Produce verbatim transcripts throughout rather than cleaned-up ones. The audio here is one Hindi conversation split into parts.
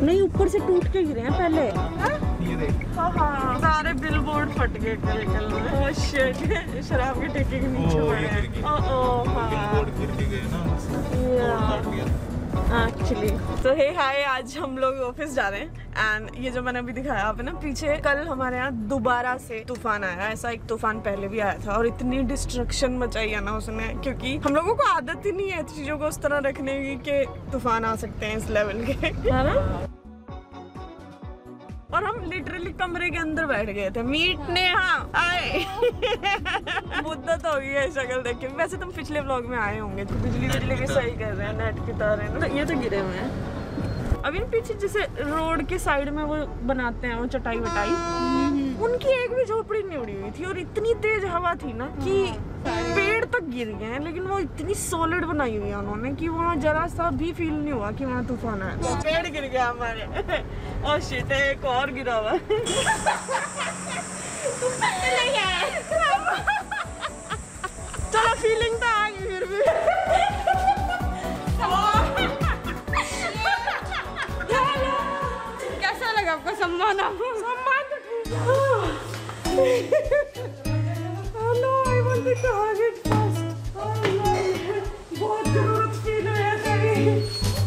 नहीं, ऊपर से टूट के गिरे हैं पहले। ये देख। हाँ हाँ, सारे बिलबोर्ड फट गए कल कल में। ओह शिट, शराब के ठेके के नीचे पड़े हैं। ओह ओह हाँ, बिलबोर्ड गिर के गए ना, एक्चुअली। तो हे हाय, आज हम लोग ऑफिस जा रहे हैं एंड ये जो मैंने अभी दिखाया आप है ना पीछे, कल हमारे यहाँ दोबारा से तूफान आया। ऐसा एक तूफान पहले भी आया था और इतनी डिस्ट्रक्शन मचाई है ना उसने, क्योंकि हम लोगों को आदत ही नहीं है चीजों को उस तरह रखने की कि तूफान आ सकते हैं इस लेवल के, है ना। और हम लिटरली कमरे के अंदर बैठ गए थे। मीट ने हाँ आए मुद्दत हो गई है शक्ल देख के। वैसे तुम पिछले व्लॉग में आए होंगे। तो बिजली बिजली भी सही कर रहे हैं, नेट की तारें ना, ये तो गिरे हुए हैं। अभी पीछे जैसे रोड के साइड में वो बनाते हैं वो चटाई वटाई, उनकी एक भी झोपड़ी नहीं उड़ी हुई थी और इतनी तेज हवा थी ना कि पेड़ तक गिर गए हैं, लेकिन वो इतनी सॉलिड बनाई हुई है उन्होंने कि वहाँ जरा सा भी फील नहीं हुआ कि वहाँ तूफान आया। पेड़ गिर गया हमारे। और शिट, एक और गिरा हुआ। चलो फीलिंग तो आ गई फिर भी। कैसा लगा आपको सम्मान? सम्मान तो hello, I want to hug it first. बहुत जरूरत फील हो रहा है।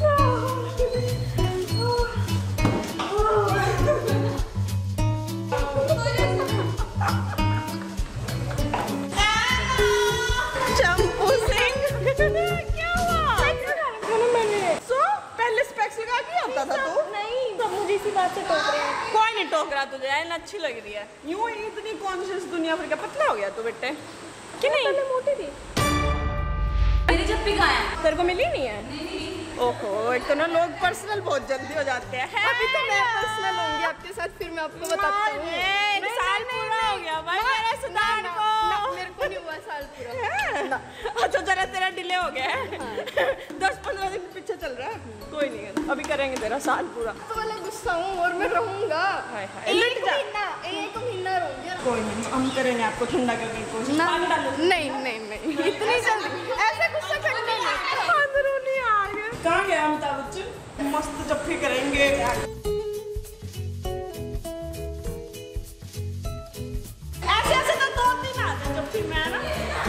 चंपू सिंह क्या हुआ? मैंने सो पहले स्पेक्स लगा के आता था तू? नहीं, सब मुझे इसी बात से टोक रहे हैं। कोई नहीं टोक रहा तुझे, एन अच्छी लग रही है। यूं इतनी कॉन्शियस दुनिया भर का पतला हो गया तू बेटे कि नहीं? पहले मोटी थी। मेरी जब भी गाय तेरे को मिली नहीं है? नहीं। ओहो, एक तो ना लोग पर्सनल बहुत जल्दी हो जाते हैं। अभी तो मैं पर्सनल होंगी आपके साथ, फिर मैं आपको बताता हूँ। एक साल पूरा हो गया भाई मेरे सुधार को। मेरे को नहीं हुआ साल पूरा। अच्छा जरा तेरा डिले हो गया है। दस पंद्रह दिन पीछे चल रहा है। कोई नहीं, अभी करेंगे तेरा साल पूरा। तो वाला गुस्सा हूँ और मैं रहूँगा। हाय हाय, एक महीना एक महीना रहूँगी। कोई नहीं, हम करेंगे आपको ठंडा करने की कोशिश। नहीं नहीं नहीं, इतनी जल्दी ऐसे गुस्सा करना नहीं। अंदरूनी आ गया। कहाँ गया अमिताभ बच्चन? मस्त जप्फी करेंगे। ऐसे ऐसे तो दो दिन आते जप्फी में ना।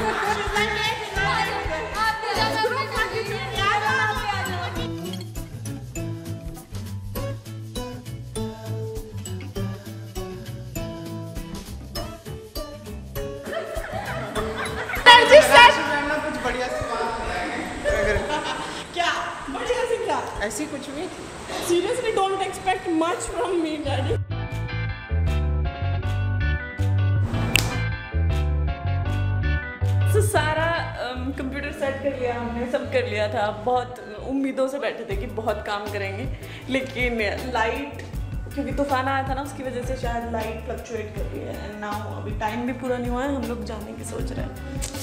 कुछ बढ़िया सी क्या बढ़िया सी क्या? ऐसी कुछ भी Seriously, don't expect much from me, Daddy. So, सारा कंप्यूटर um, सेट कर लिया हमने, सब कर लिया था। बहुत उम्मीदों से बैठे थे कि बहुत काम करेंगे, लेकिन लाइट, क्योंकि तूफान आया था ना उसकी वजह से शायद लाइट फ्लक्चुएट कर रही है। एंड नाउ अभी टाइम भी पूरा नहीं हुआ है, हम लोग जाने की सोच रहे हैं।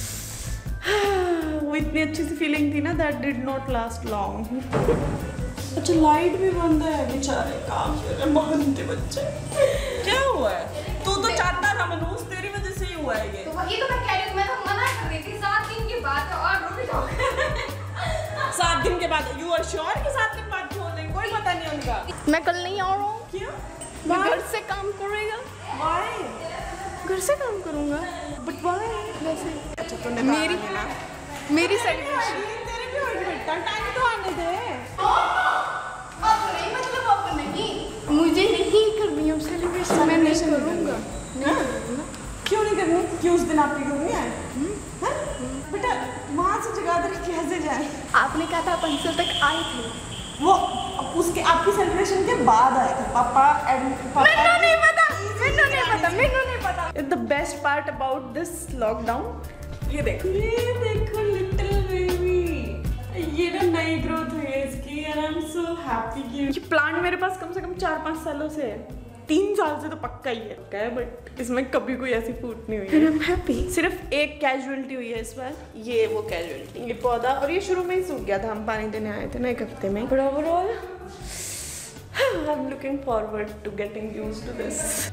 वो इतनी अच्छी सी फीलिंग थी ना, that did not last long. अच्छा लाइट भी बंद है, बेचारे काम कर रहे बहनते बच्चे। क्या हुआ है? तू तो चाहता था मनोज, तेरी वजह से ही हुआ है ये। तो वही तो मैं कह रही हूँ, मैं तो मना कर रही थी। सात दिन के बाद और रुक जाओ। सात दिन के बाद? यू आर श्योर कि सात दिन बाद खोल देंगे? कोई पता नहीं उनका। मैं कल नहीं आ रहा हूँ। क्यों? मैं घर से काम करेगा। Why? घर से काम करूँगा। But why? वैसे अच्छा तूने मेरी मेरी सेलिब्रेशन तेरे भी होगी बेटा, टाइम तो आने दे। अब नहीं, मतलब अब नहीं, मुझे नहीं करनी है सेलिब्रेशन। मैं नहीं करूँगा। क्यों नहीं करनी? क्यों उस दिन आपकी घर में आए? बेटा वहाँ से जगाधरी कैसे जाए? आपने कहा था पंचल तक आए थे। वो उसके आपकी सेलिब्रेशन के बाद आए थे पापा एंड पापा। मैंने नहीं पता, मैंने नहीं पता, मैंने नहीं पता। The best part about this lockdown, ये देखो, ये देखो लिटिल बेबी, ये ना नई ग्रोथ हुई है इसकी। And I am so happy कि ये प्लांट मेरे पास कम से कम चार पाँच सालों से है। तीन साल से तो पक्का ही है, बट इसमें कभी कोई ऐसी फूट नहीं हुई है। I'm happy। सिर्फ एक कैजुअलिटी हुई है इस बार, ये वो कैजुअलिटी, ये पौधा, और ये शुरू में ही सूख गया था, हम पानी देने आए थे ना एक हफ्ते में। But overall I am looking forward to getting used to this.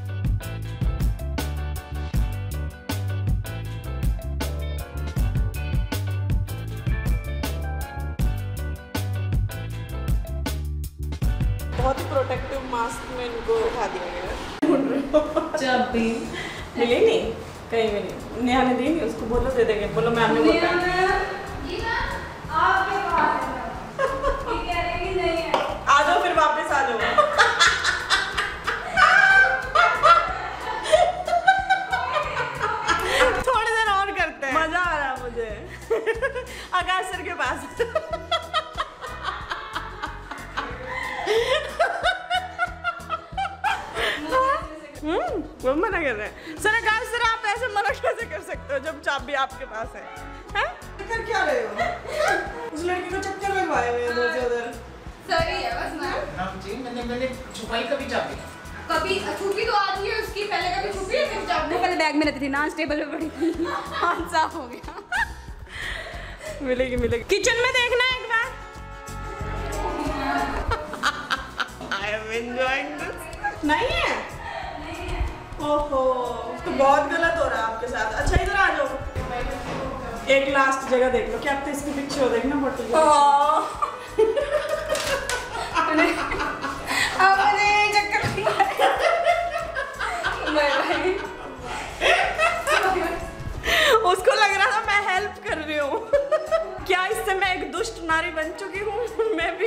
बहुत ही प्रोटेक्टिव मास्क में इनको उठा दिया गया। चाबी मिली नहीं कहीं भी नहीं। नेहा ने दी नहीं, उसको बोलो दे देंगे। बोलो मैम ने बोला आपके पास ये कह रहे कि नहीं है। आ जाओ फिर वापस आ जाओ। थोड़ी देर और करते हैं, मजा आ रहा है मुझे। आकाश सर के पास। हम्म वो मना कर रहे हैं। सर आकाश सर आप ऐसे मना कैसे कर सकते हो जब चाबी आपके पास है? हैं? कर क्या रहे हो? उस लड़की को चक्कर लगवाए हुए इधर से उधर। सही है बस मैम। नाम जी मैंने मैंने छुपाई कभी चाबी। कभी छुपी तो आती है उसकी, पहले कभी छुपी है कभी चाबी। पहले बैग में रहती थी, नॉन स्टेबल में पड़ी थी। हादसा हो गया। मिलेगी मिलेगी। किचन में देखना एक बार। I am enjoying this. नहीं है? ओहो तो बहुत गलत हो रहा है आपके साथ। अच्छा इधर आ जाओ। एक लास्ट जगह देख लो। क्या आप तो इसके पीछे हो, देखना बोतल के अब मुझे चक्कर उसको लग रहा था मैं हेल्प कर रही हूँ। क्या इससे मैं एक दुष्ट नारी बन चुकी हूँ? मैं भी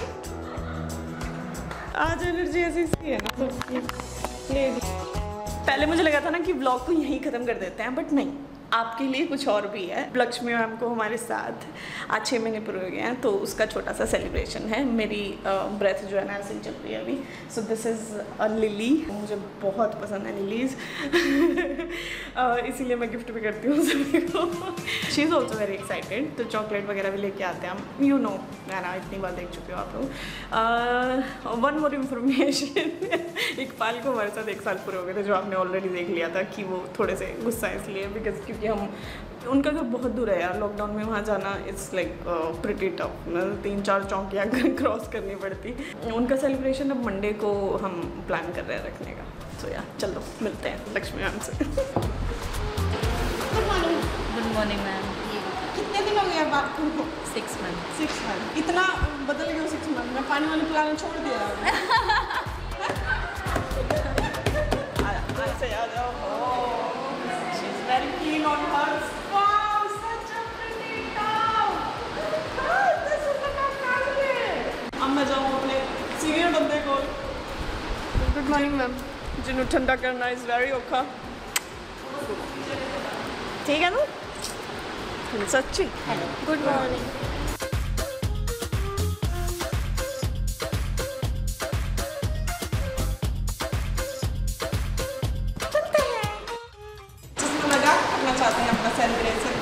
आज एनर्जी ऐसी सी है ना सबकी। पहले मुझे लगा था ना कि व्लॉग को यहीं ख़त्म कर देते हैं, बट नहीं, आपके लिए कुछ और भी है। लक्ष्मी मैम को हमारे साथ आज छः महीने पूरे हो गए हैं, तो उसका छोटा सा सेलिब्रेशन है। मेरी ब्रेथ जो है ना ऐसे चल रही है अभी। So this is a lily, मुझे बहुत पसंद है लिलीज। इसीलिए मैं गिफ्ट भी करती हूँ सभी को। She is also very excited, तो चॉकलेट वगैरह भी लेके आते हैं हम। यू नो है ना, इतनी बार देख चुके हो आप लोग। वन मोर इन्फॉर्मेशन, इकबाल को हमारे साथ एक साल पूरे हो गए थे, जो आपने ऑलरेडी देख लिया था कि वो थोड़े से गुस्सा है इसलिए बिकॉज क्योंकि हम उनका घर बहुत दूर है यार। लॉकडाउन में वहाँ जाना इट्स लाइक प्रिटी टफ, तीन चार चौकियाँ क्रॉस करनी पड़ती। उनका सेलिब्रेशन अब मंडे को हम प्लान कर रहे हैं रखने का। सो so, यार चलो मिलते हैं लक्ष्मी मैम से। Good morning. Good morning ma'am. कितने दिन हो गए अब आपको? Six month. Six month. इतना बदल गया सिक्स मंथ में? पानी वाली पिलाना छोड़ दिया? आ जाओ। She's very keen on hugs. Wow, such a pretty cow. Ah, this is the cow. अब मैं जाऊँ अपने सीनियर बंदे को। Good morning ma'am. जिन्होंने ठंडा करना इज वेरी ओखा। ठीक है ना? सच्ची। हेलो। Good morning. चाहते हैं अपना सेलिब्रेशन।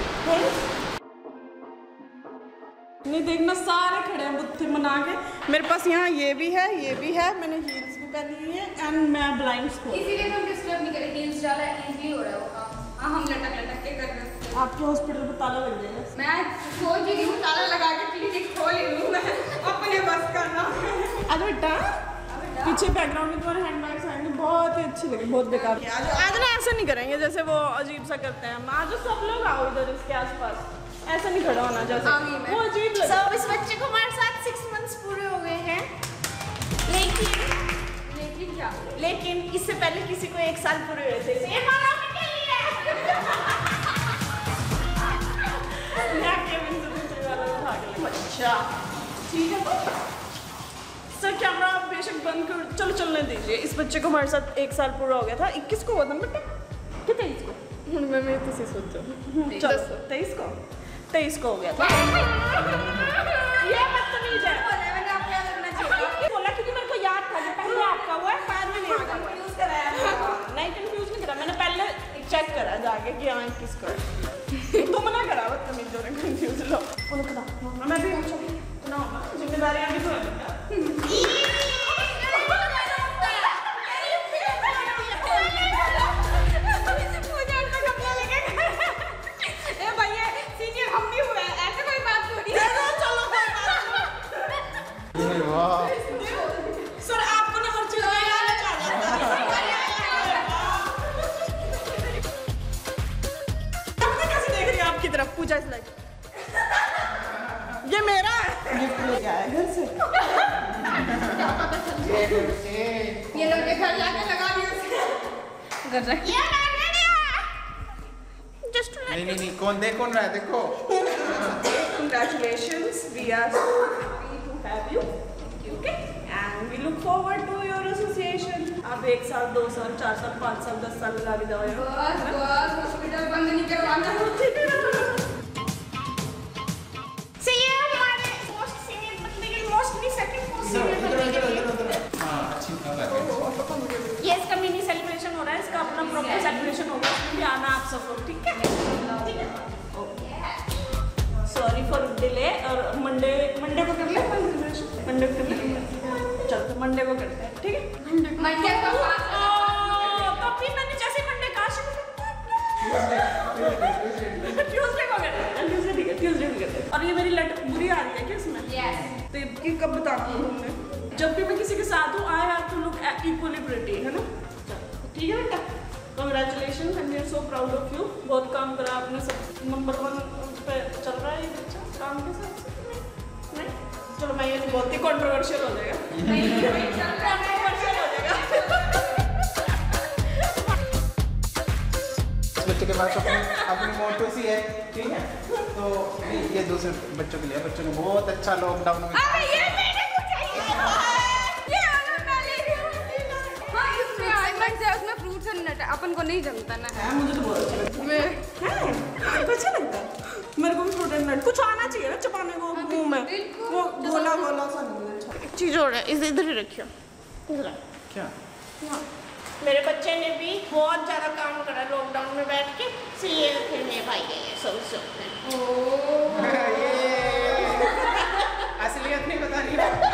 नहीं देखना सारे खड़े हैं बुत्थे मना के। मेरे पास यहाँ ये भी है, ये भी है, मैंने हील्स भी पहनी हुई है एंड मैं ब्लाइंड्स को इसीलिए हम डिस्टर्ब नहीं करें। हील्स डाला इजीली हो रहा है वो काम। हाँ हम लटक लटक के कर रहे हैं। आपके हॉस्पिटल में ताला लग जाएगा। मैं सोच रही हूँ ताला लगा के क्लिनिक खोल लूँ मैं अपने बस का ना। अरे बेटा पीछे बैकग्राउंड में तुम्हारे हैंडबैग्स आएंगे, बहुत ही अच्छी लगी, बहुत बेकार। आज आज ना ऐसा नहीं करेंगे जैसे वो अजीब सा करते हैं। आज सब लोग आओ इधर इसके आसपास, ऐसा नहीं खड़ा होना जैसे वो अजीब लगे। सब इस बच्चे को हमारे साथ सिक्स मंथ्स पूरे हो गए हैं, लेकिन लेकिन क्या लेकिन इससे पहले किसी को एक साल पूरे हुए थे। ये मारा के लिए मैं केविन से दूसरे वाला उठा के ले। अच्छा ठीक है सर, कैमरा बेशक बंद कर, चलो चलने दीजिए। इस बच्चे को हमारे साथ एक साल पूरा हो गया था। इक्कीस को हुआ था बेटा कि तेईस को? मैं मैं तो से सोचो चलो तेईस को तेईस को हो गया था। ये बदतमीज है। बोला क्योंकि मेरे को याद था कि पहले आपका हुआ है, बाद में नहीं आएगा। कंफ्यूज कराया नहीं, कंफ्यूज नहीं करा मैंने, पहले चेक करा जाके कि हाँ इक्कीस को है। तो मना करा बदतमीज जो ने कंफ्यूज लो उन्हें करा मैं भी जिम्मेदारियाँ भी तो है। सर आपको ना हर चीज में आना कैसे देख रही है आपकी तरफ? पूजा इस लाइक ये मेरा है। गिफ्ट लेके आया घर से। ये लोग के घर जाके लगा दिया उसे। घर जाके ये लगा दिया। Just to नहीं नहीं नहीं कौन देख कौन रहा है देखो। Congratulations, we are so happy to have you. Okay, and we look forward to your association. आप एक साल, दो साल, चार साल, पाँच साल, दस साल लगा भी दो यार। बस बस हॉस्पिटल बंद नहीं करवाना। So ये हमारे most senior बंदे के most नहीं second most senior बंदे के लिए। हाँ अच्छी बात है। ये इसका मिनी सेलिब्रेशन हो रहा है, इसका अपना प्रॉपर सेलिब्रेशन होगा, उसमें भी आना आप सब लोग, ठीक है? ठीक है? Sorry for delay. और मंडे मंडे को कर ले मंडे को कर ले चलते मंडे को करते हैं, ठीक है? मंडे को तभी मैंने जैसे मंडे कहा ट्यूसडे को करते हैं, ट्यूसडे ठीक है, ट्यूसडे को करते हैं। और ये मेरी लट बुरी आ रही है क्या इसमें? यस। तो ये कब बताती हूँ तुमने? जब भी मैं किसी के साथ हूँ, I have to look equally pretty, है ना? ठीक है बेटा, congratulation, and we are so proud of you. बहुत काम करा आपने, सब नंबर वन पे चल रहा है ये बच्चा काम के साथ। नहीं चलो मैं ये नहीं बोलती, कंट्रोवर्शियल हो जाएगा, कंट्रोवर्शियल हो जाएगा। इस बच्चे के पास अपनी अपनी मोटो सी है, ठीक है? तो ये दूसरे बच्चों के लिए, बच्चों ने बहुत अच्छा लॉकडाउन में। अबे ये मेरे को चाहिए। ये वाला मैं ले रही हूँ। हाँ इसमें आलमंड्स है, उसमें फ्रूट्स एंड नट है, अपन को नहीं जमता ना। है मुझे तो बहुत अच्छा लगता है। है तो अच्छा लगता है मेरे को भी फ्रूट एंड नट। कुछ आना चाहिए ना चबाने को मुंह में, वो गोला गोला सा नहीं अच्छा। एक चीज और है, इसे इधर ही रखियो। क्या? मेरे बच्चे ने भी बहुत ज़्यादा काम करा लॉकडाउन में बैठ के, से ये फिर मेरे भाई गए हैं सब सब। असलियत नहीं बता रही।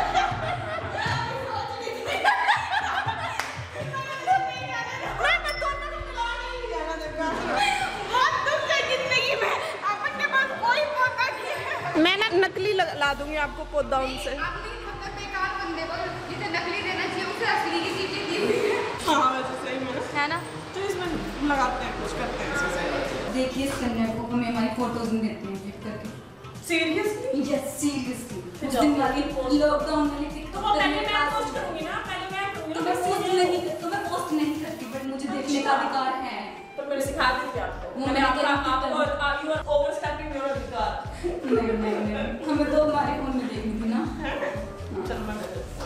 मैं ना नकली ला दूंगी आपको पौधा उनसे। बेकार बंदे को जिसे नकली देना चाहिए उसे असली की चीजें दी हुई है। हाँ वैसे सही में है ना? तो इसमें लगाते हैं, कुछ करते हैं इससे। देखिए इस कन्या को हमें हमारी फोटोज में देते हैं गिफ्ट करके। सीरियसली? Yes seriously. उस दिन वाली लॉकडाउन वाली थी तो वो पहले मैं पोस्ट करूंगी ना, पहले मैं करूंगी तो मैं पोस्ट नहीं तो मैं पोस्ट नहीं करती, बट मुझे देखने का अधिकार है। तो मैंने सिखा दी थी आपको। वो मैंने मैंने आपका करी थी आपको यू आर ओवरस्टेपिंग योर अधिकार। नहीं नहीं नहीं हमें तो हमारे फोन में देखनी थी ना। चलो मैं